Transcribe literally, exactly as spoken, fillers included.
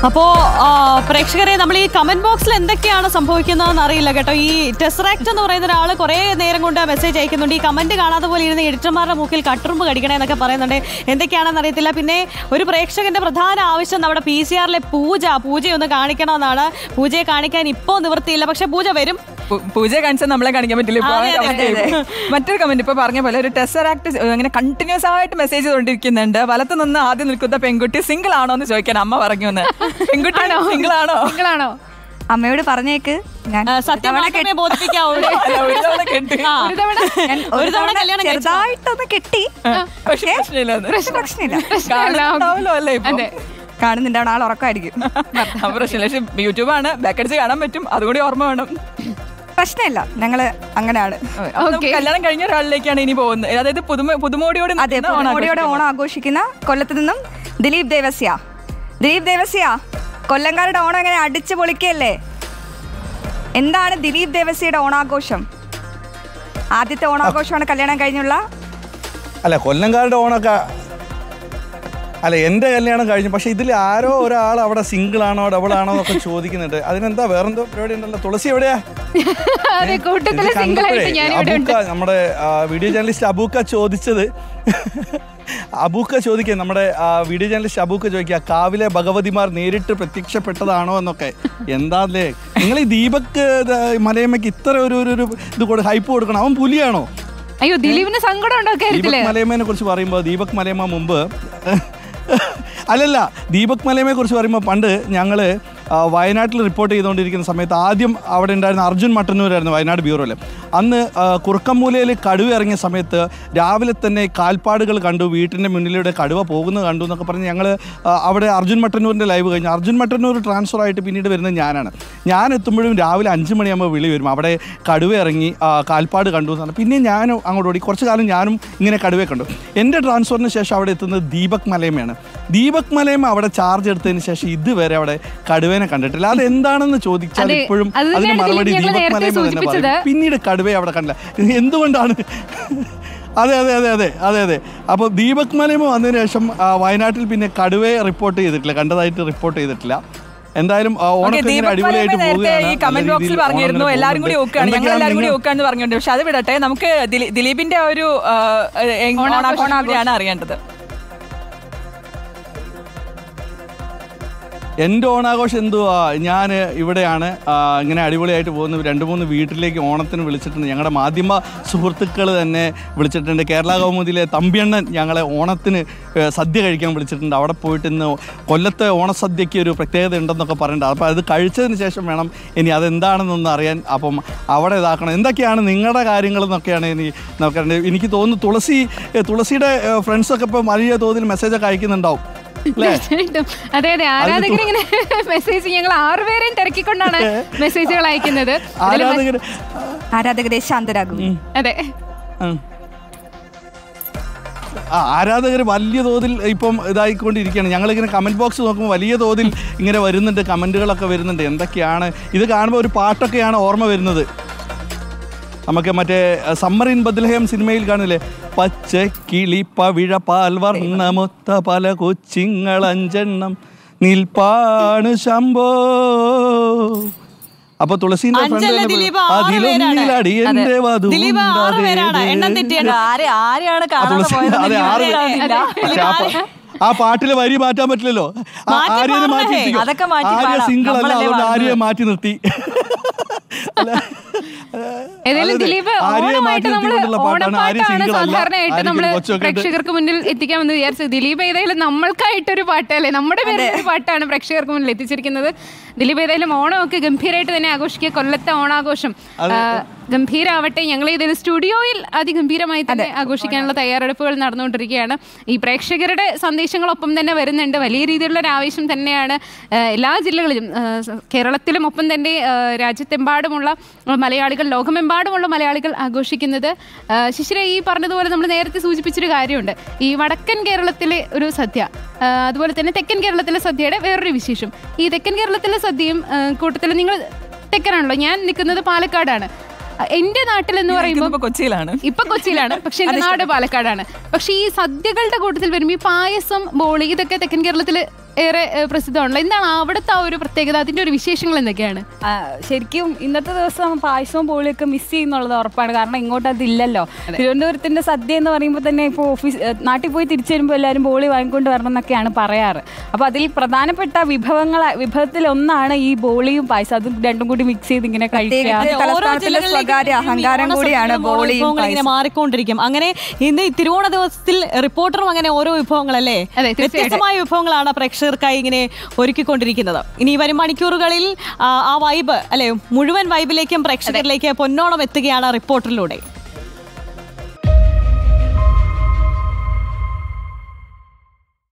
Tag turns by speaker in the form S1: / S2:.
S1: അപ്പോൾ പ്രേക്ഷകരെ നമ്മൾ ഈ കമന്റ് ബോക്സിൽ എന്തൊക്കെയാണ് സംഭവിക്കുന്നതെന്ന് അറിയില്ല കേട്ടോ. ഈ ടെസ്റാക്ട് എന്ന് പറയുന്ന ഒരാൾ കുറേ നേരം കൊണ്ട് മെസ്സേജ് അയക്കുന്നുണ്ട്. ഈ കമന്റ് കാണാതെ പോലെ ഇരുന്ന് എഡിറ്റർമാരുടെ മൂക്കിൽ കട്ടുറുമ്പ് കടിക്കണേ എന്നൊക്കെ പറയുന്നുണ്ട്. എന്തൊക്കെയാണെന്ന് അറിയത്തില്ല. പിന്നെ ഒരു പ്രേക്ഷകന്റെ പ്രധാന ആവശ്യം നമ്മുടെ പി സി ആറിലെ പൂജ പൂജയൊന്ന് കാണിക്കണമെന്നാണ്. പൂജയെ കാണിക്കാൻ ഇപ്പോൾ നിവൃത്തിയില്ല, പക്ഷെ പൂജ വരും.
S2: പൂജ കാണിച്ചാൽ നമ്മളെ കാണിക്കാൻ പറ്റില്ല. മറ്റൊരു കമന്റ് ഇപ്പൊ പറഞ്ഞ പോലെ ഒരു ടെസ്റാക്ട് അങ്ങനെ കണ്ടിന്യൂസ് ആയിട്ട് മെസ്സേജ് ചെയ്തുകൊണ്ടിരിക്കുന്നുണ്ട്. വലത്ത് നിന്ന് ആദ്യം നിൽക്കുന്ന പെൺകുട്ടി സിംഗിൾ ആണോ എന്ന് ചോദിക്കാൻ അമ്മ പറഞ്ഞു. പെൺകുട്ടിയാണോ സിംഗിൾ ആണോ സിംഗിൾ ആണോ
S3: അമ്മയോട് പറഞ്ഞേക്ക്. ഞാൻ
S1: സത്യമായിട്ടേ ബോധിപ്പിക്കാവൂ.
S3: ചെറുതായിട്ടൊന്ന് കെട്ടി, പ്രശ്നമില്ല. കാണുന്നുണ്ടാവണം, ആൾ ഉറക്കമായിരിക്കും.
S2: പ്രശ്നമില്ല. പക്ഷെ യൂട്യൂബാണ്, ബാക്കടിച്ച് കാണാൻ പറ്റും. അതുകൂടി ഓർമ്മ വേണം.
S3: പ്രശ്നമില്ല, ഞങ്ങള് അങ്ങനെയാണ്.
S2: കല്യാണം കഴിഞ്ഞ ഒരാളിലേക്കാണ് ഇനി പോകുന്നത്. അതായത് പുതുമ പുതുമോടിയോടെ
S3: അതെ പുതുമോടിയോടെ ഓണം ആഘോഷിക്കുന്ന കൊല്ലത്ത് നിന്നും ദിലീപ് ദേവസ്യ. ദിലീപ് ദേവസ്യ, കൊല്ലംകാരുടെ ഓണം എങ്ങനെ അടിച്ചു പൊളിക്കല്ലേ? എന്താണ് ദിലീപ് ദേവസ്യയുടെ ഓണാഘോഷം? ആദ്യത്തെ ഓണാഘോഷമാണ് കല്യാണം കഴിഞ്ഞുള്ള.
S4: അല്ല, കൊല്ലംകാരുടെ ഓണൊക്കെ അല്ല, എൻ്റെ കല്യാണം കഴിഞ്ഞു. പക്ഷെ ഇതിൽ ആരോ ഒരാൾ അവിടെ സിംഗിൾ ആണോ ഡബിൾ ആണോ എന്നൊക്കെ ചോദിക്കുന്നുണ്ട്. അതിനെന്താ വേറെന്തോ പരിപാടി ഉണ്ടല്ലോ? തുളസി എവിടെയാ? അബൂക്ക, നമ്മുടെ വീഡിയോ ജേർണലിസ്റ്റ് അബൂക്ക ചോദിച്ചത് അബൂക്ക ചോദിക്കുക നമ്മുടെ വീഡിയോ ജേർണലിസ്റ്റ് അബൂക്ക ചോദിക്കുക, കാവിലെ ഭഗവതിമാർ നേരിട്ട് പ്രത്യക്ഷപ്പെട്ടതാണോ എന്നൊക്കെ. എന്താല്ലേ നിങ്ങൾ ഈ ദീപക് മലയമ്മയ്ക്ക് ഇത്ര ഒരു ഒരു ഇത് കൊടു ഹൈപ്പ് കൊടുക്കണം? അവൻ പുലിയാണോ?
S5: അയ്യോ, ദിലീപിന് സങ്കടം ഉണ്ടോ?
S4: ദീപക് മലയമ്മയെ കുറിച്ച് പറയുമ്പോൾ ദീപക് മലയമ്മ മുമ്പ് അല്ലല്ല ദീപക് മലയമ്മയെ കുറിച്ച് പറയുമ്പോൾ പണ്ട് ഞങ്ങൾ വയനാട്ടിൽ റിപ്പോർട്ട് ചെയ്തുകൊണ്ടിരിക്കുന്ന സമയത്ത് ആദ്യം അവിടെ ഉണ്ടായിരുന്ന അർജുൻ മട്ടന്നൂരായിരുന്നു വയനാട് ബ്യൂറോയിൽ. അന്ന് കുറുക്കമ്മൂലയിൽ കടുവ ഇറങ്ങിയ സമയത്ത് രാവിലെ തന്നെ കാൽപ്പാടുകൾ കണ്ടു, വീട്ടിൻ്റെ മുന്നിലൂടെ കടുവ പോകുന്നത് കണ്ടു എന്നൊക്കെ പറഞ്ഞ് ഞങ്ങൾ അവിടെ അർജുൻ മട്ടന്നൂരിൻ്റെ ലൈവ് കഴിഞ്ഞു. അർജുൻ മട്ടന്നൂർ ട്രാൻസ്ഫർ ആയിട്ട് പിന്നീട് വരുന്നത് ഞാനാണ്. ഞാൻ എത്തുമ്പോഴും രാവിലെ അഞ്ച് മണിയാകുമ്പോൾ വിളി വരും, അവിടെ കടുവ ഇറങ്ങി കാൽപ്പാട് കണ്ടു എന്ന് പറഞ്ഞു. പിന്നെ ഞാനും അങ്ങോട്ട് ഓടി. കുറച്ച് കാലം ഞാനും ഇങ്ങനെ കടുവയെ കണ്ടു. എൻ്റെ ട്രാൻസ്ഫറിന് ശേഷം അവിടെ എത്തുന്നത് ദീപക് മലയമ്മയാണ്. ദീപക് മലയമ്മ അവിടെ ചാർജ് എടുത്തതിന് ശേഷം ഇതുവരെ അവിടെ കടുവേനെ കണ്ടിട്ടില്ല. അത് എന്താണെന്ന് ചോദിച്ചാൽ ഇപ്പോഴും അതിന് മറുപടി ദീപക് മലയമ്മ തന്നെ പറയും. പിന്നീട് കടുവയെ അവിടെ കണ്ടില്ല. എന്തുകൊണ്ടാണ്? അതെ അതെ അതെ അതെ അതെ അതെ അപ്പോൾ ദീപക് മലയമ്മ വന്നതിന് ശേഷം വയനാട്ടിൽ പിന്നെ കടുവയെ റിപ്പോർട്ട് ചെയ്തിട്ടില്ല, കണ്ടതായിട്ട് റിപ്പോർട്ട് ചെയ്തിട്ടില്ല. എന്തായാലും അടിപൊളിയായിട്ട്
S2: പറഞ്ഞിരുന്നു. എല്ലാവരും കൂടി ഓക്കാണ്, ഞങ്ങൾ എല്ലാവരും കൂടി ഓക്കാന്ന് പറഞ്ഞിട്ടുണ്ട്. പക്ഷെ അത് വിടട്ടെ, നമുക്ക് ദിലീപിന്റെ ഒരു ഓണാഘോഷമാണ് അറിയേണ്ടത്.
S4: എൻ്റെ ഓണാഘോഷം എന്തുവാ, ഞാൻ ഇവിടെയാണ് ഇങ്ങനെ അടിപൊളിയായിട്ട് പോകുന്നു. രണ്ട് മൂന്ന് വീട്ടിലേക്ക് ഓണത്തിന് വിളിച്ചിട്ടുണ്ട്. ഞങ്ങളുടെ മാധ്യമ സുഹൃത്തുക്കൾ തന്നെ വിളിച്ചിട്ടുണ്ട്. കേരള കൗമുദിയിലെ തമ്പിയണ്ണൻ ഞങ്ങളെ ഓണത്തിന് സദ്യ കഴിക്കാൻ വിളിച്ചിട്ടുണ്ട്. അവിടെ പോയിട്ട് ഇന്ന് കൊല്ലത്തെ ഓണസദ്യയ്ക്ക് ഒരു പ്രത്യേകത ഉണ്ടെന്നൊക്കെ പറയുന്നുണ്ട്. അപ്പോൾ അത് കഴിച്ചതിന് ശേഷം വേണം ഇനി അതെന്താണെന്നൊന്ന് അറിയാൻ. അപ്പം അവിടെ ഇതാക്കണം. എന്തൊക്കെയാണ് നിങ്ങളുടെ കാര്യങ്ങളെന്നൊക്കെയാണ് ഇനി നോക്കേണ്ടത്. എനിക്ക് തോന്നുന്നു തുളസി തുളസിയുടെ ഫ്രണ്ട്സൊക്കെ ഇപ്പോൾ വലിയ തോതിൽ മെസ്സേജൊക്കെ അയക്കുന്നുണ്ടാവും.
S5: അതെ അതെ, ആരാധകർ ഇങ്ങനെ മെസ്സേജ് ഞങ്ങൾ ആറുപേരെയും തിരക്കിക്കൊണ്ടാണ് മെസ്സേജുകൾ അയക്കുന്നത്.
S3: ആരാധകരെ ശാന്തരാകും.
S5: അതെ,
S4: ആരാധകർ വലിയ തോതിൽ ഇപ്പം ഇതായിക്കൊണ്ടിരിക്കുകയാണ്. ഞങ്ങളിങ്ങനെ കമൻറ്റ് ബോക്സ് നോക്കുമ്പോൾ വലിയ തോതിൽ ഇങ്ങനെ വരുന്നുണ്ട്, കമൻറ്റുകളൊക്കെ വരുന്നുണ്ട്. എന്തൊക്കെയാണ് ഇത് കാണുമ്പോൾ ഒരു പാട്ടൊക്കെയാണ് ഓർമ്മ വരുന്നത്. നമുക്ക് മറ്റേ സമ്മർ ഇൻ ബദ്ലഹേം സിനിമയിൽ കാണില്ലേ, പച്ച കിളി പവിഴ പാൽ വർണ്ണമൊത്ത പല കൊച്ചിങ്ങളഞ്ചെണ്ണം നിൽപ്പാണ് ശംഭോ. അപ്പൊ തുളസീന്റെ ആ പാട്ടിലെ വരി മാറ്റാൻ പറ്റില്ലല്ലോ. ആര്യനെ മാറ്റി ആര്യ സിംഗിൾ അല്ല, അതുകൊണ്ട് ആര്യയെ മാറ്റി നിർത്തി.
S5: ഏതായാലും ദിലീപ് ഓണമായിട്ട് നമ്മള് ഓണപ്പാട്ടാണ് സാധാരണയായിട്ട് നമ്മള് പ്രേക്ഷകർക്ക് മുന്നിൽ എത്തിക്കാമെന്ന് വിചാരിച്ചത്. ദിലീപ് ഏതായാലും നമ്മൾക്കായിട്ടൊരു പാട്ടല്ലേ, നമ്മുടെ പേരിലൊരു പാട്ടാണ് പ്രേക്ഷകർക്ക് മുന്നിൽ എത്തിച്ചിരിക്കുന്നത്. ദിലീപ് ഏതായാലും ഓണമൊക്കെ ഗംഭീരമായിട്ട് തന്നെ ആഘോഷിക്കുക. കൊല്ലത്തെ ഓണാഘോഷം ഗംഭീരാവട്ടെ. ഞങ്ങൾ ഇതിൽ സ്റ്റുഡിയോയിൽ അതിഗംഭീരമായി തന്നെ ആഘോഷിക്കാനുള്ള തയ്യാറെടുപ്പുകൾ നടന്നുകൊണ്ടിരിക്കുകയാണ്. ഈ പ്രേക്ഷകരുടെ സന്ദേശങ്ങളൊപ്പം തന്നെ വരുന്നുണ്ട്. വലിയ രീതിയിലുള്ള ഒരു ആവേശം തന്നെയാണ് എല്ലാ ജില്ലകളിലും, കേരളത്തിലും ഒപ്പം തന്നെ രാജ്യത്തെമ്പാടുമുള്ള മലയാളികൾ, ലോകമെമ്പാടുമുള്ള മലയാളികൾ ആഘോഷിക്കുന്നത്. ശിശിര, ഈ പറഞ്ഞതുപോലെ നമ്മൾ നേരത്തെ സൂചിപ്പിച്ചൊരു കാര്യമുണ്ട്, ഈ വടക്കൻ കേരളത്തിലെ ഒരു സദ്യ, അതുപോലെ തന്നെ തെക്കൻ കേരളത്തിലെ സദ്യയുടെ വേറൊരു വിശേഷം. ഈ തെക്കൻ കേരളത്തിലെ സദ്യയും കൂട്ടത്തിൽ, നിങ്ങൾ തെക്കനാണല്ലോ, ഞാൻ നിൽക്കുന്നത് പാലക്കാടാണ്. എന്റെ നാട്ടിൽ എന്ന് പറയുമ്പോൾ
S2: കൊച്ചിയിലാണ്,
S5: ഇപ്പൊ കൊച്ചിയിലാണ്, പക്ഷെ എന്റെ നാട് പാലക്കാടാണ്. പക്ഷെ ഈ സദ്യകളുടെ കൂട്ടത്തിൽ വരുമ്പോൾ ഈ പായസം, ബോളി, ഇതൊക്കെ തെക്കൻ കേരളത്തിൽ ഏറെ പ്രസിദ്ധമാണല്ലോ. എന്താണ് അവിടുത്തെ ആ ഒരു പ്രത്യേകത, അതിന്റെ ഒരു വിശേഷങ്ങൾ എന്തൊക്കെയാണ്?
S6: ശരിക്കും ഇന്നത്തെ ദിവസം പായസവും പോളിയൊക്കെ മിസ് ചെയ്യുന്നുള്ളത് ഉറപ്പാണ്. കാരണം ഇങ്ങോട്ട് അതില്ലല്ലോ. തിരുവനന്തപുരത്തിന്റെ സദ്യ എന്ന് പറയുമ്പോൾ തന്നെ ഇപ്പോൾ ഓഫീസ് നാട്ടിൽ പോയി തിരിച്ചു വരുമ്പോൾ എല്ലാവരും ബോളി വാങ്ങിക്കൊണ്ട് വരണം എന്നൊക്കെയാണ് പറയാറ്. അപ്പോൾ അതിൽ പ്രധാനപ്പെട്ട വിഭവങ്ങൾ വിഭവത്തിൽ ഒന്നാണ് ഈ ബോളിയും പായസം. അതും രണ്ടും കൂടി മിക്സ് ചെയ്ത് ഇങ്ങനെ കഴിക്കുക.
S3: സ്വകാര്യ അഹങ്കാരം കൂടിയാണ് ബോളി
S1: ഇങ്ങനെ മാറിക്കൊണ്ടിരിക്കും. അങ്ങനെ ഇന്ന് ഈ തിരുവോണ ദിവസത്തിൽ റിപ്പോർട്ടറും അങ്ങനെ ഓരോ വിഭവങ്ങളല്ലേ, വ്യത്യസ്തമായ വിഭവങ്ങളാണ് പ്രേക്ഷകർക്കായി ഇങ്ങനെ ഒരുക്കിക്കൊണ്ടിരിക്കുന്നത്. ഇനി വരും മണിക്കൂറുകളിൽ ആ വൈബ് അല്ലെ, മുഴുവൻ വൈബിലേക്കും പ്രേക്ഷകരിലേക്ക് പൊന്നോണം എത്തുകയാണ് റിപ്പോർട്ടറിലൂടെ.